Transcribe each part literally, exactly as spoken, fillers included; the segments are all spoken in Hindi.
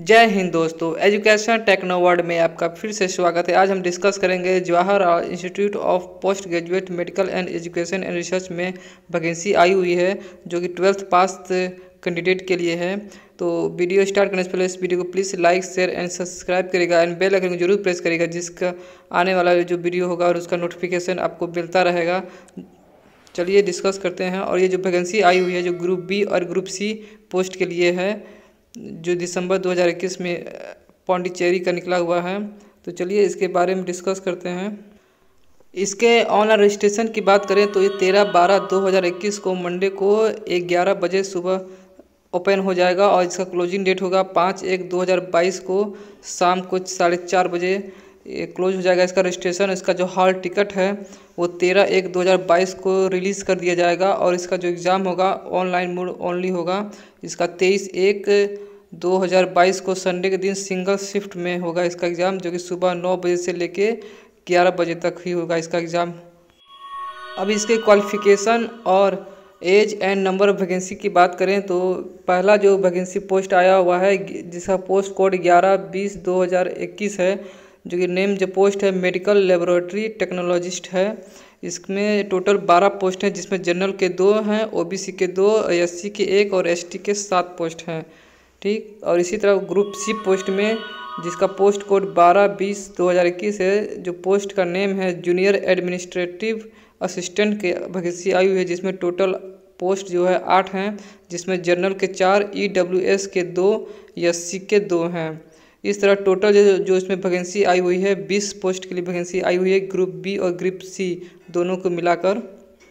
जय हिंद दोस्तों, एजुकेशन टेक्नो वर्ल्ड में आपका फिर से स्वागत है। आज हम डिस्कस करेंगे Jawahar institute of post graduate medical and education and research में वैकेंसी आई हुई है जो कि ट्वेल्थ पास कैंडिडेट के लिए है। तो वीडियो स्टार्ट करने से पहले इस वीडियो को please like share and subscribe करेगा एंड बेल आइकन को जरूर प्रेस करेगा, जिसका आने वाला जो वीडियो होगा और उसका नोटिफिकेशन आपको मिलता रहेगा। चलिए डिस्कस करते हैं। और ये जो वैकेंसी आई हुई है जो ग्रुप बी और ग्रुप सी पोस्ट के लिए है, जो दिसंबर दो हज़ार इक्कीस में पौंडीचेरी का निकला हुआ है। तो चलिए इसके बारे में डिस्कस करते हैं। इसके ऑनलाइन रजिस्ट्रेशन की बात करें तो ये तेरह बारह दो हज़ार इक्कीस को मंडे को ग्यारह बजे सुबह ओपन हो जाएगा और इसका क्लोजिंग डेट होगा पाँच एक दो हज़ार बाईस को शाम को साढ़े चार बजे क्लोज हो जाएगा इसका रजिस्ट्रेशन। इसका जो हॉल टिकट है वो तेरह एक दो हज़ार बाईस को रिलीज़ कर दिया जाएगा और इसका जो एग्ज़ाम होगा ऑनलाइन मोड ओनली होगा। इसका तेईस एक दो हज़ार बाईस को संडे के दिन सिंगल शिफ्ट में होगा इसका एग्ज़ाम, जो कि सुबह नौ बजे से लेके ग्यारह बजे तक ही होगा इसका एग्ज़ाम। अब इसके क्वालिफ़िकेशन और age and number of vacancy की बात करें तो पहला जो वैकेंसी पोस्ट आया हुआ है जिसका पोस्ट कोड ग्यारह बीस दो हज़ार इक्कीस है, जो कि नेम जो पोस्ट है मेडिकल लेबोरेटरी टेक्नोलॉजिस्ट है। इसमें टोटल बारह पोस्ट हैं, जिसमें जनरल के दो हैं, ओबीसी के दो, एससी के एक और एसटी के सात पोस्ट हैं। ठीक, और इसी तरह ग्रुप सी पोस्ट में जिसका पोस्ट कोड बारह बीस दो हज़ार इक्कीस है, जो पोस्ट का नेम है जूनियर एडमिनिस्ट्रेटिव असिस्टेंट के वैकेंसी आई हुई है, जिसमें टोटल पोस्ट जो है आठ हैं, जिसमें जनरल के चार, ईडब्ल्यूएस के दो, एससी के दो हैं। इस तरह टोटल जो जो इसमें वैकेंसी आई हुई है बीस पोस्ट के लिए वैकेंसी आई हुई है ग्रुप बी और ग्रुप सी दोनों को मिलाकर।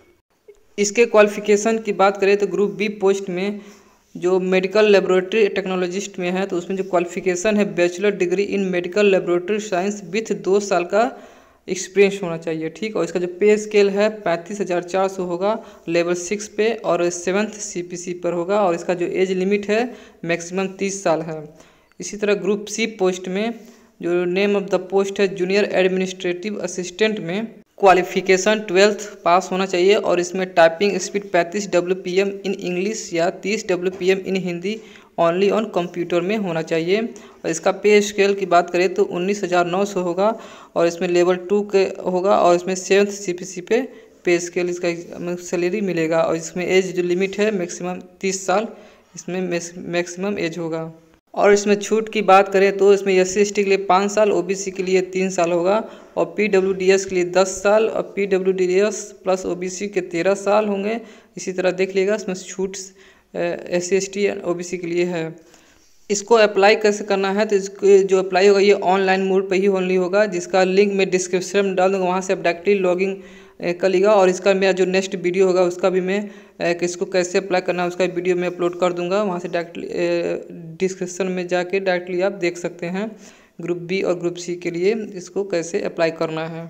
इसके क्वालिफ़िकेशन की बात करें तो ग्रुप बी पोस्ट में जो मेडिकल लेबोरेटरी टेक्नोलॉजिस्ट में है तो उसमें जो क्वालिफ़िकेशन है bachelor degree in medical laboratory science with दो साल का एक्सपीरियंस होना चाहिए। ठीक, और इसका जो पे स्केल है पैंतीस हज़ार चार सौ होगा लेवल सिक्स पे और सेवन्थ सीपीसी पर होगा। और इसका जो एज लिमिट है मैक्सिमम तीस साल है। इसी तरह ग्रुप सी पोस्ट में जो नेम ऑफ द पोस्ट है जूनियर एडमिनिस्ट्रेटिव असिस्टेंट में क्वालिफिकेशन ट्वेल्थ पास होना चाहिए और इसमें टाइपिंग स्पीड पैंतीस W P M in English या तीस W P M in Hindi only on computer में होना चाहिए। और इसका पे स्केल की बात करें तो उन्नीस हज़ार नौ सौ होगा और इसमें लेवल टू के होगा और इसमें सेवन्थ सी पी सी पे पे स्केल इसका सैलरी मिलेगा। और इसमें एज जो लिमिट है मैक्सिमम तीस साल इसमें मैक्सिमम एज होगा। और इसमें छूट की बात करें तो इसमें एस सी एस टी के लिए पाँच साल, ओबीसी के लिए तीन साल होगा और पीडब्ल्यूडीएस के लिए दस साल और पीडब्ल्यूडीएस प्लस ओबीसी के तेरह साल होंगे। इसी तरह देख लीजिएगा इसमें छूट S C S T OBC के लिए है। इसको अप्लाई कैसे करना है तो इसको जो अप्लाई होगा ये ऑनलाइन मोड पे ही ओनली होगा, जिसका लिंक मैं डिस्क्रिप्शन में डाल दूँगा, वहाँ से आप डायरेक्टली लॉगिन कर लीजिएगा। और इसका मेरा जो नेक्स्ट वीडियो होगा उसका भी मैं इसको कैसे अप्लाई करना है उसका वीडियो मैं अपलोड कर दूंगा, वहाँ से डायरेक्टली डिस्क्रिप्शन में जाके डायरेक्टली आप देख सकते हैं ग्रुप बी और ग्रुप सी के लिए इसको कैसे अप्लाई करना है।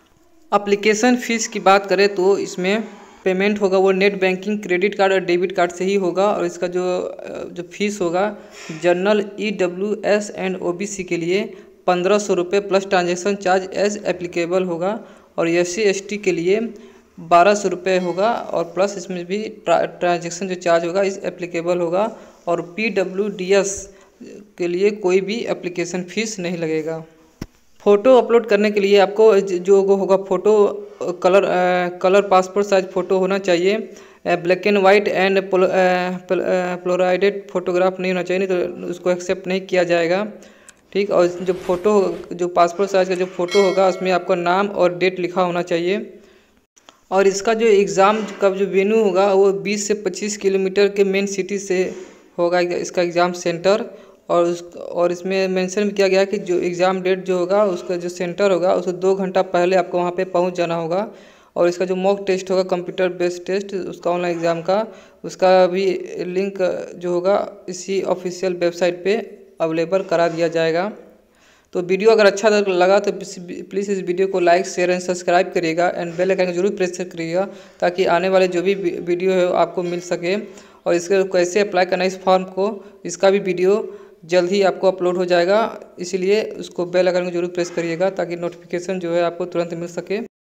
एप्लीकेशन फ़ीस की बात करें तो इसमें पेमेंट होगा वो नेट बैंकिंग, क्रेडिट कार्ड और डेबिट कार्ड से ही होगा। और इसका जो जो फीस होगा general, E W S and O B C के लिए पंद्रह सौ रुपये plus transaction charge as applicable होगा और एस सी एस टी के लिए बारह सौ रुपये होगा और प्लस इसमें भी ट्रांजेक्शन जो चार्ज होगा इस एप्लीकेबल होगा। और पी डब्ल्यू डी एस के लिए कोई भी एप्लीकेशन फ़ीस नहीं लगेगा। फ़ोटो अपलोड करने के लिए आपको जो होगा photo colour colour passport size photo होना चाहिए, black and white and polaroided photograph नहीं होना चाहिए, नहीं तो उसको एक्सेप्ट नहीं किया जाएगा। ठीक, और जो फ़ोटो जो पासपोर्ट साइज़ का जो फ़ोटो होगा उसमें आपका नाम और डेट लिखा होना चाहिए। और इसका जो एग्ज़ाम का जो वेन्यू होगा वो बीस से पच्चीस किलोमीटर के मेन सिटी से होगा इसका एग्ज़ाम सेंटर। और उस और इसमें मेंशन किया गया कि जो एग्ज़ाम डेट जो होगा उसका जो सेंटर होगा उसको दो घंटा पहले आपको वहाँ पे पहुँच जाना होगा। और इसका जो मॉक टेस्ट होगा कंप्यूटर बेस्ड टेस्ट उसका ऑनलाइन एग्ज़ाम का, उसका भी लिंक जो होगा इसी ऑफिशियल वेबसाइट पे अवेलेबल करा दिया जाएगा। तो वीडियो अगर अच्छा लगा तो प्लीज़ इस वीडियो को लाइक शेयर एंड सब्सक्राइब करिएगा एंड बेल आइकन जरूर प्रेस करिएगा ताकि आने वाले जो भी वीडियो है आपको मिल सके। और इसके कैसे अप्लाई करना इस फॉर्म को इसका भी वीडियो जल्द ही आपको अपलोड हो जाएगा, इसीलिए उसको बेल आइकन को जरूर प्रेस करिएगा ताकि नोटिफिकेशन जो है आपको तुरंत मिल सके।